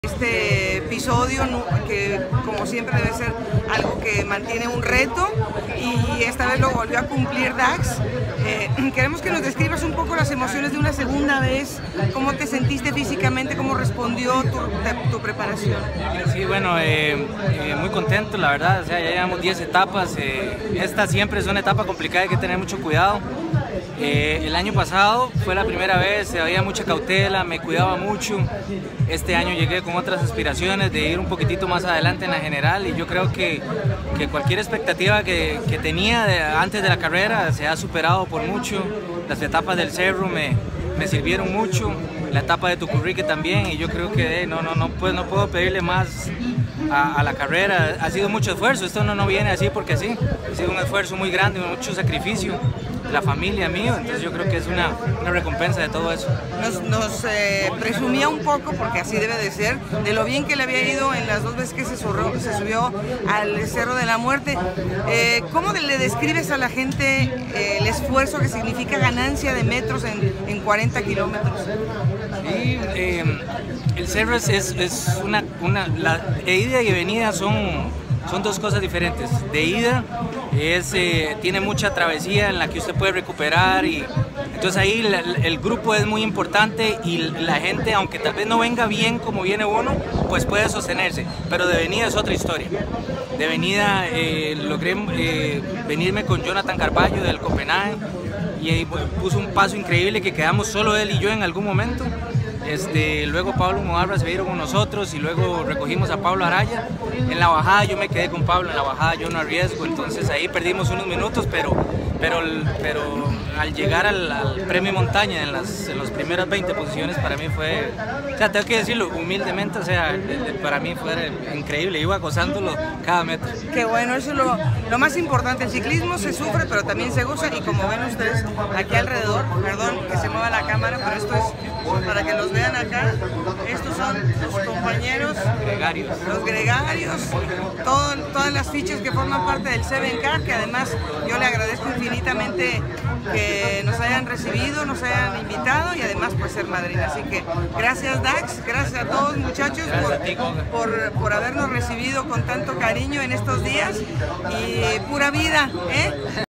Este episodio, que como siempre debe ser algo que mantiene un reto, y esta vez lo volvió a cumplir Dax. Queremos que nos describas un poco las emociones de una segunda vez, cómo te sentiste físicamente, cómo respondió tu preparación. Sí, bueno, muy contento, la verdad. O sea, ya llevamos 10 etapas. Esta siempre es una etapa complicada, hay que tener mucho cuidado. El año pasado fue la primera vez, había mucha cautela, me cuidaba mucho. Este año llegué con otras aspiraciones de ir un poquitito más adelante en la general, y yo creo que cualquier expectativa que tenía antes de la carrera se ha superado por mucho. Las etapas del Cerro me sirvieron mucho, la etapa de Tucurrique también, y yo creo que no puedo pedirle más a la carrera. Ha sido mucho esfuerzo, esto no viene así porque sí, ha sido un esfuerzo muy grande, mucho sacrificio, la familia mío, entonces yo creo que es una recompensa de todo eso. Nos presumía un poco, porque así debe de ser, de lo bien que le había ido en las 2 veces que se subió al Cerro de la Muerte. ¿Cómo le describes a la gente el esfuerzo que significa ganancia de metros en 40 kilómetros? Sí, el Cerro la ida y venida son 2 cosas diferentes. De ida tiene mucha travesía en la que usted puede recuperar, y entonces ahí el grupo es muy importante, y la gente, aunque tal vez no venga bien como viene uno, pues puede sostenerse. Pero de venida es otra historia. De venida logré venirme con Jonathan Carballo del Copenhague, y puso un paso increíble que quedamos solo él y yo en algún momento. Luego Pablo Mojarra se vieron con nosotros, y luego recogimos a Pablo Araya. En la bajada yo me quedé con Pablo, en la bajada yo no arriesgo, entonces ahí perdimos unos minutos, pero al llegar al premio montaña en las primeras 20 posiciones, para mí fue, o sea, tengo que decirlo humildemente, o sea, para mí fue increíble, iba gozándolo cada metro. Qué bueno, eso es lo más importante. El ciclismo se sufre, pero también se goza, y como ven ustedes aquí alrededor, perdón que se mueva la cámara, pero esto es para que los vean acá. Estos son los compañeros los gregarios, todas las fichas que forman parte del 7K, que además yo le agradezco infinitamente que nos hayan recibido, nos hayan invitado, y además por ser madrina. Así que gracias Dax, gracias a todos muchachos por habernos recibido con tanto cariño en estos días, y pura vida, ¿eh?